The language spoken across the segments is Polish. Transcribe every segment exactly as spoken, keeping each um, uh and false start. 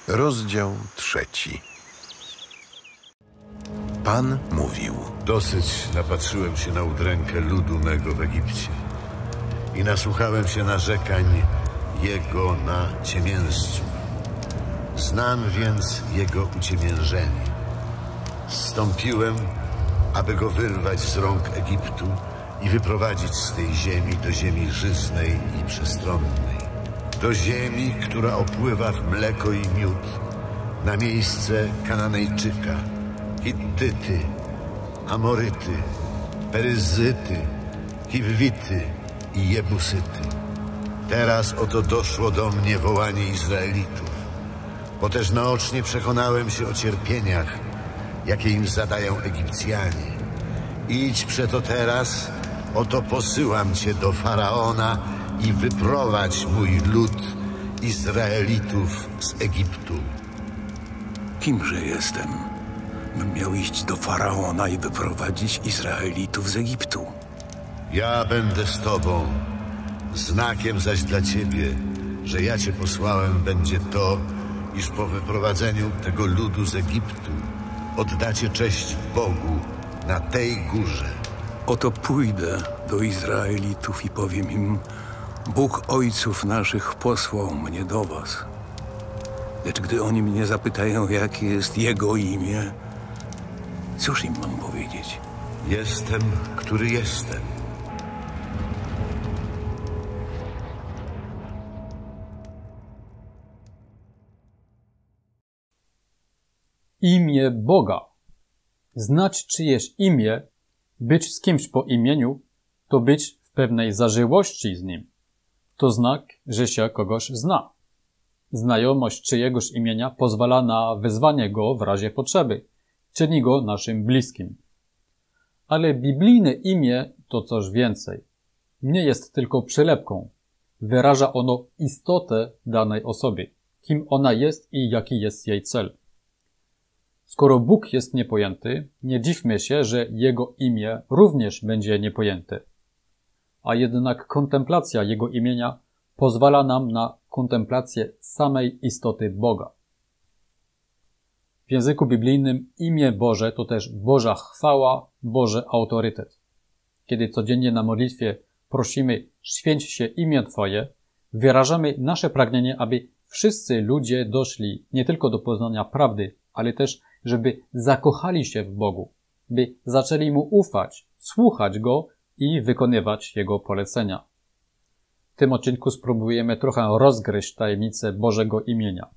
Rozdział trzeci. Pan mówił: Dosyć napatrzyłem się na udrękę ludu mego w Egipcie i nasłuchałem się narzekań jego na ciemiężców. Znam więc jego uciemiężenie. Zstąpiłem, aby go wyrwać z rąk Egiptu i wyprowadzić z tej ziemi do ziemi żyznej i przestronnej, do ziemi, która opływa w mleko i miód, na miejsce Kananejczyka, Hittyty, Amoryty, Peryzyty, Hiwity i Jebusyty. Teraz oto doszło do mnie wołanie Izraelitów, bo też naocznie przekonałem się o cierpieniach, jakie im zadają Egipcjanie. Idź przeto teraz, oto posyłam cię do Faraona i wyprowadź mój lud Izraelitów z Egiptu. Kimże jestem, bym miał iść do Faraona i wyprowadzić Izraelitów z Egiptu? Ja będę z tobą. Znakiem zaś dla ciebie, że ja cię posłałem, będzie to, iż po wyprowadzeniu tego ludu z Egiptu oddacie cześć Bogu na tej górze. Oto pójdę do Izraelitów i powiem im: Bóg ojców naszych posłał mnie do was. Lecz gdy oni mnie zapytają, jakie jest Jego imię, cóż im mam powiedzieć? Jestem, który jestem. Imię Boga. Znać czyjeś imię, być z kimś po imieniu, to być w pewnej zażyłości z nim. To znak, że się kogoś zna. Znajomość czyjegoś imienia pozwala na wezwanie go w razie potrzeby, czyni go naszym bliskim. Ale biblijne imię to coś więcej. Nie jest tylko przylepką. Wyraża ono istotę danej osoby, kim ona jest i jaki jest jej cel. Skoro Bóg jest niepojęty, nie dziwmy się, że Jego imię również będzie niepojęte. A jednak kontemplacja Jego imienia pozwala nam na kontemplację samej istoty Boga. W języku biblijnym imię Boże to też Boża chwała, Boży autorytet. Kiedy codziennie na modlitwie prosimy: święć się imię Twoje, wyrażamy nasze pragnienie, aby wszyscy ludzie doszli nie tylko do poznania prawdy, ale też żeby zakochali się w Bogu, by zaczęli Mu ufać, słuchać Go i wykonywać Jego polecenia. W tym odcinku spróbujemy trochę rozgryźć tajemnicę Bożego imienia.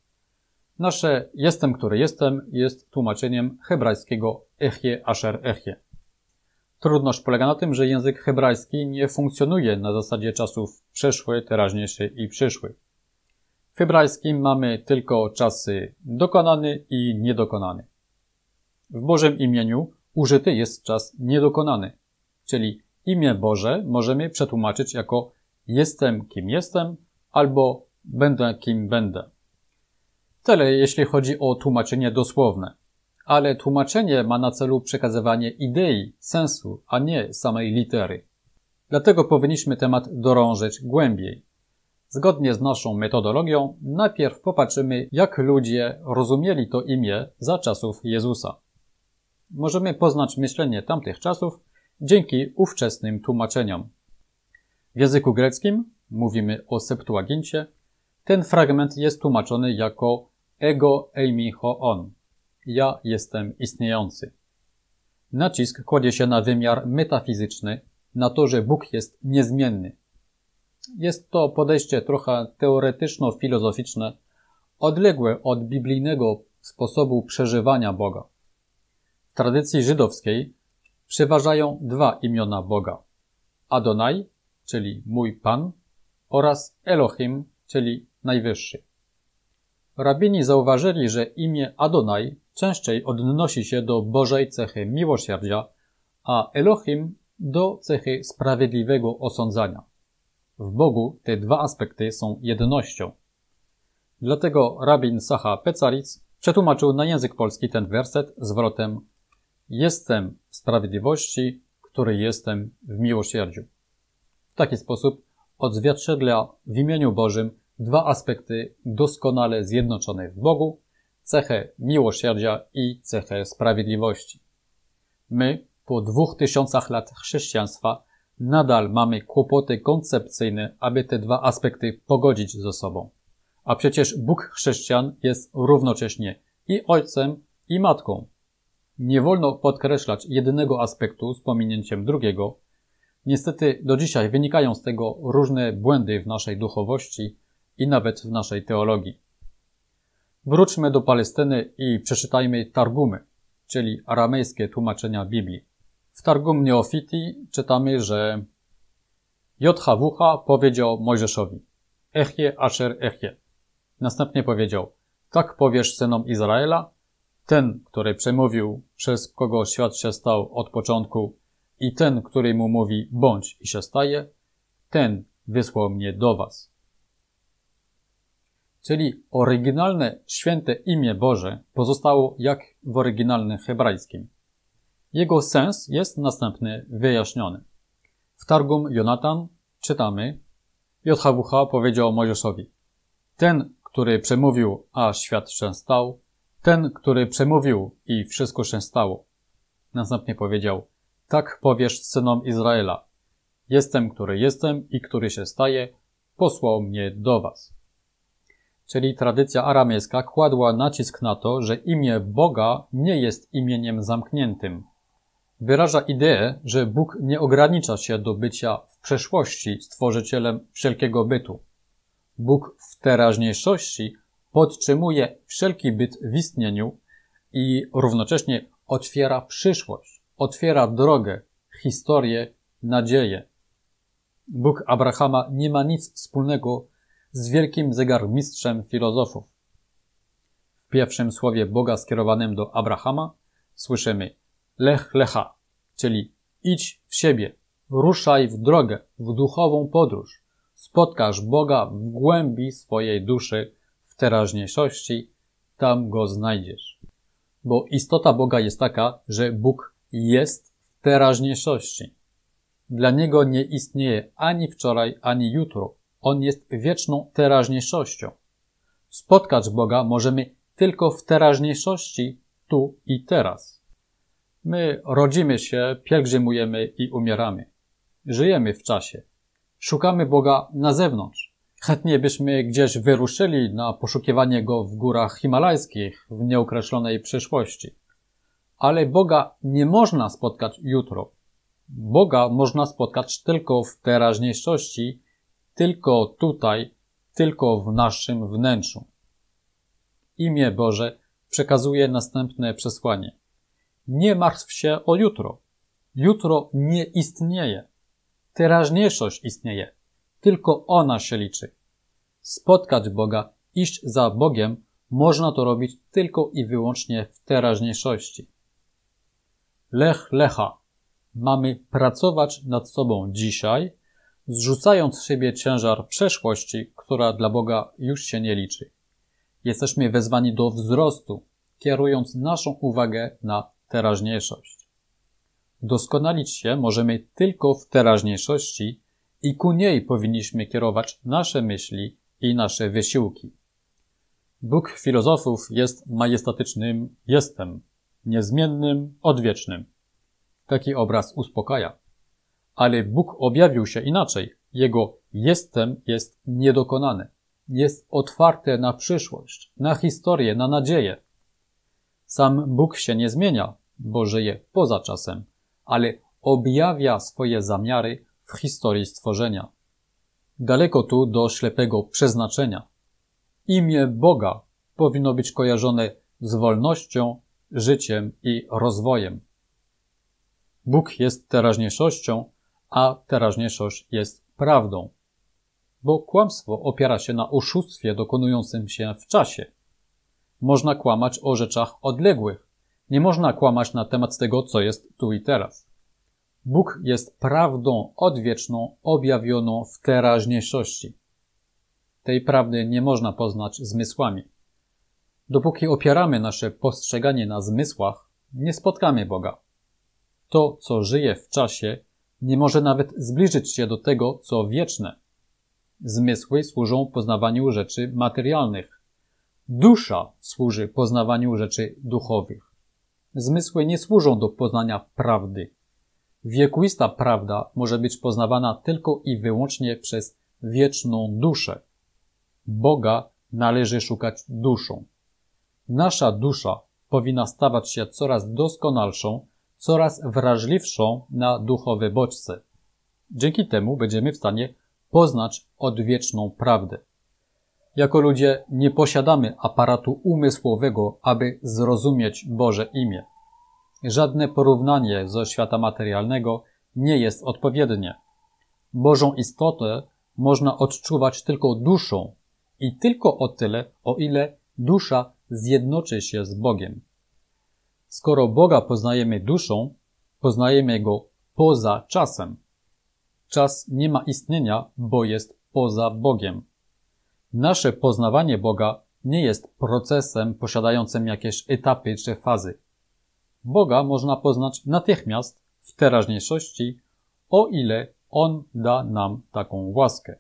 Nasze jestem, który jestem jest tłumaczeniem hebrajskiego Echie Asher Echie. Trudność polega na tym, że język hebrajski nie funkcjonuje na zasadzie czasów przeszły, teraźniejszy i przyszły. W hebrajskim mamy tylko czasy dokonany i niedokonany. W Bożym imieniu użyty jest czas niedokonany, czyli imię Boże możemy przetłumaczyć jako jestem kim jestem albo będę kim będę. Tyle jeśli chodzi o tłumaczenie dosłowne, ale tłumaczenie ma na celu przekazywanie idei, sensu, a nie samej litery. Dlatego powinniśmy temat dorążyć głębiej. Zgodnie z naszą metodologią, najpierw popatrzymy, jak ludzie rozumieli to imię za czasów Jezusa. Możemy poznać myślenie tamtych czasów dzięki ówczesnym tłumaczeniom. W języku greckim, mówimy o Septuagincie, ten fragment jest tłumaczony jako ego eimi hoon. Ja jestem istniejący. Nacisk kładzie się na wymiar metafizyczny, na to, że Bóg jest niezmienny. Jest to podejście trochę teoretyczno-filozoficzne, odległe od biblijnego sposobu przeżywania Boga. W tradycji żydowskiej przeważają dwa imiona Boga: Adonai, czyli mój Pan, oraz Elohim, czyli Najwyższy. Rabini zauważyli, że imię Adonai częściej odnosi się do Bożej cechy miłosierdzia, a Elohim do cechy sprawiedliwego osądzania. W Bogu te dwa aspekty są jednością. Dlatego rabin Sacha Pecaric przetłumaczył na język polski ten werset zwrotem: jestem w sprawiedliwości, który jestem w miłosierdziu. W taki sposób odzwierciedla w imieniu Bożym dwa aspekty doskonale zjednoczone w Bogu, cechę miłosierdzia i cechę sprawiedliwości. My, po dwóch tysiącach lat chrześcijaństwa, nadal mamy kłopoty koncepcyjne, aby te dwa aspekty pogodzić ze sobą. A przecież Bóg chrześcijan jest równocześnie i ojcem, i matką. Nie wolno podkreślać jednego aspektu z pominięciem drugiego. Niestety do dzisiaj wynikają z tego różne błędy w naszej duchowości i nawet w naszej teologii. Wróćmy do Palestyny i przeczytajmy Targumy, czyli aramejskie tłumaczenia Biblii. W Targum Neofiti czytamy, że J H W H powiedział Mojżeszowi: Echje asher echje. Następnie powiedział: tak powiesz synom Izraela, ten, który przemówił, przez kogo świat się stał od początku, i ten, który mu mówi bądź i się staje, ten wysłał mnie do was. Czyli oryginalne święte imię Boże pozostało jak w oryginalnym hebrajskim. Jego sens jest następnie wyjaśniony. W Targum Jonatan czytamy: J H W H powiedział Mojżeszowi: ten, który przemówił, a świat się stał, ten, który przemówił i wszystko się stało. Następnie powiedział: tak powiesz synom Izraela: jestem, który jestem i który się staje, posłał mnie do was. Czyli tradycja aramejska kładła nacisk na to, że imię Boga nie jest imieniem zamkniętym. Wyraża ideę, że Bóg nie ogranicza się do bycia w przeszłości stworzycielem wszelkiego bytu. Bóg w teraźniejszości podtrzymuje wszelki byt w istnieniu i równocześnie otwiera przyszłość, otwiera drogę, historię, nadzieję. Bóg Abrahama nie ma nic wspólnego z wielkim zegarmistrzem filozofów. W pierwszym słowie Boga skierowanym do Abrahama słyszymy lech lecha, czyli idź w siebie, ruszaj w drogę, w duchową podróż, spotkasz Boga w głębi swojej duszy, w teraźniejszości, tam Go znajdziesz. Bo istota Boga jest taka, że Bóg jest w teraźniejszości. Dla Niego nie istnieje ani wczoraj, ani jutro. On jest wieczną teraźniejszością. Spotkać Boga możemy tylko w teraźniejszości, tu i teraz. My rodzimy się, pielgrzymujemy i umieramy. Żyjemy w czasie. Szukamy Boga na zewnątrz. Chętnie byśmy gdzieś wyruszyli na poszukiwanie Go w górach himalajskich w nieokreślonej przyszłości. Ale Boga nie można spotkać jutro. Boga można spotkać tylko w teraźniejszości, tylko tutaj, tylko w naszym wnętrzu. Imię Boże przekazuje następne przesłanie. Nie martw się o jutro. Jutro nie istnieje. Teraźniejszość istnieje. Tylko ona się liczy. Spotkać Boga, iść za Bogiem, można to robić tylko i wyłącznie w teraźniejszości. Lech lecha. Mamy pracować nad sobą dzisiaj, zrzucając z siebie ciężar przeszłości, która dla Boga już się nie liczy. Jesteśmy wezwani do wzrostu, kierując naszą uwagę na teraźniejszość. Doskonalić się możemy tylko w teraźniejszości i ku niej powinniśmy kierować nasze myśli i nasze wysiłki. Bóg filozofów jest majestatycznym jestem, niezmiennym, odwiecznym. Taki obraz uspokaja. Ale Bóg objawił się inaczej. Jego jestem jest niedokonane. Jest otwarte na przyszłość, na historię, na nadzieję. Sam Bóg się nie zmienia, bo żyje poza czasem, ale objawia swoje zamiary w historii stworzenia. Daleko tu do ślepego przeznaczenia. Imię Boga powinno być kojarzone z wolnością, życiem i rozwojem. Bóg jest teraźniejszością, a teraźniejszość jest prawdą. Bo kłamstwo opiera się na oszustwie dokonującym się w czasie. Można kłamać o rzeczach odległych. Nie można kłamać na temat tego, co jest tu i teraz. Bóg jest prawdą odwieczną, objawioną w teraźniejszości. Tej prawdy nie można poznać zmysłami. Dopóki opieramy nasze postrzeganie na zmysłach, nie spotkamy Boga. To, co żyje w czasie, nie może nawet zbliżyć się do tego, co wieczne. Zmysły służą poznawaniu rzeczy materialnych. Dusza służy poznawaniu rzeczy duchowych. Zmysły nie służą do poznania prawdy. Wiekuista prawda może być poznawana tylko i wyłącznie przez wieczną duszę. Boga należy szukać duszą. Nasza dusza powinna stawać się coraz doskonalszą, coraz wrażliwszą na duchowe bodźce. Dzięki temu będziemy w stanie poznać odwieczną prawdę. Jako ludzie nie posiadamy aparatu umysłowego, aby zrozumieć Boże imię. Żadne porównanie ze świata materialnego nie jest odpowiednie. Bożą istotę można odczuwać tylko duszą i tylko o tyle, o ile dusza zjednoczy się z Bogiem. Skoro Boga poznajemy duszą, poznajemy Go poza czasem. Czas nie ma istnienia, bo jest poza Bogiem. Nasze poznawanie Boga nie jest procesem posiadającym jakieś etapy czy fazy. Boga można poznać natychmiast, w teraźniejszości, o ile On da nam taką łaskę.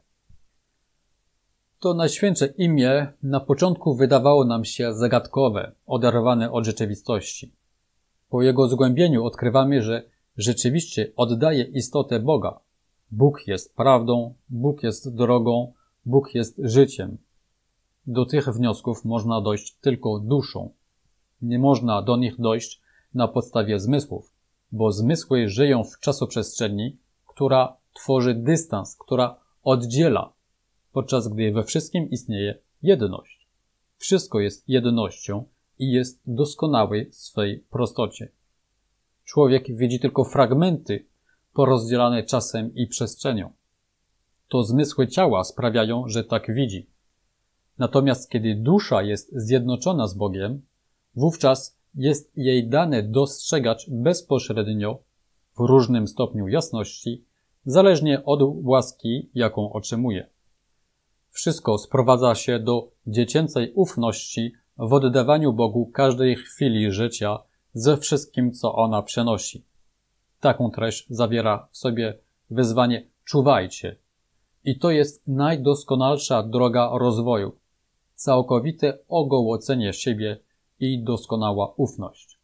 To Najświętsze imię na początku wydawało nam się zagadkowe, oderwane od rzeczywistości. Po jego zgłębieniu odkrywamy, że rzeczywiście oddaje istotę Boga. Bóg jest prawdą, Bóg jest drogą, Bóg jest życiem. Do tych wniosków można dojść tylko duszą. Nie można do nich dojść na podstawie zmysłów, bo zmysły żyją w czasoprzestrzeni, która tworzy dystans, która oddziela, podczas gdy we wszystkim istnieje jedność. Wszystko jest jednością i jest doskonały w swej prostocie. Człowiek widzi tylko fragmenty porozdzielane czasem i przestrzenią. To zmysły ciała sprawiają, że tak widzi. Natomiast kiedy dusza jest zjednoczona z Bogiem, wówczas jest jej dane dostrzegać bezpośrednio w różnym stopniu jasności, zależnie od łaski, jaką otrzymuje. Wszystko sprowadza się do dziecięcej ufności w oddawaniu Bogu każdej chwili życia ze wszystkim, co ona przenosi. Taką treść zawiera w sobie wezwanie czuwajcie. I to jest najdoskonalsza droga rozwoju. Całkowite ogołocenie siebie i doskonała ufność.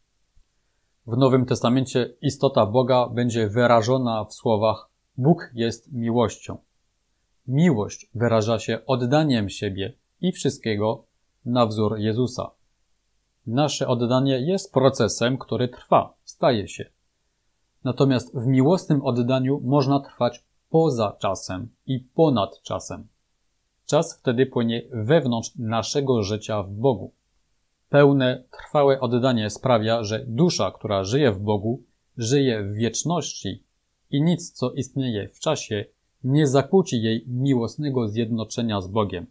W Nowym Testamencie istota Boga będzie wyrażona w słowach Bóg jest miłością. Miłość wyraża się oddaniem siebie i wszystkiego na wzór Jezusa. Nasze oddanie jest procesem, który trwa, staje się. Natomiast w miłosnym oddaniu można trwać poza czasem i ponad czasem. Czas wtedy płynie wewnątrz naszego życia w Bogu. Pełne, trwałe oddanie sprawia, że dusza, która żyje w Bogu, żyje w wieczności i nic, co istnieje w czasie, nie zakłóci jej miłosnego zjednoczenia z Bogiem.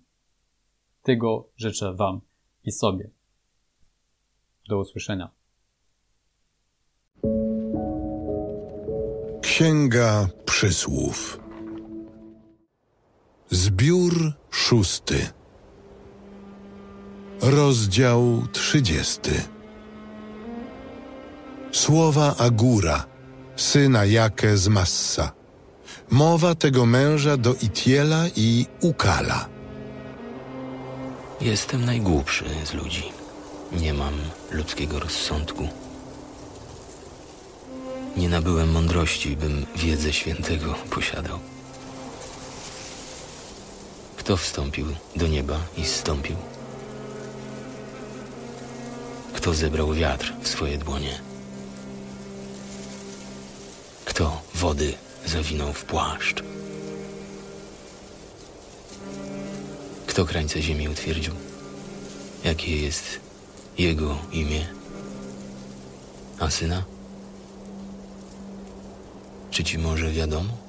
Tego życzę Wam i sobie. Do usłyszenia. Księga Przysłów. Zbiór szósty. Rozdział trzydziesty. Słowa Agura, syna Jake z Massa. Mowa tego męża do Itiela i Ukala. Jestem najgłupszy z ludzi. Nie mam ludzkiego rozsądku. Nie nabyłem mądrości, bym wiedzę świętego posiadał. Kto wstąpił do nieba i zstąpił? Kto zebrał wiatr w swoje dłonie? Kto wody zawinął w płaszcz? Kto krańce ziemi utwierdził? Jakie jest jego imię? A syna? Czy ci może wiadomo?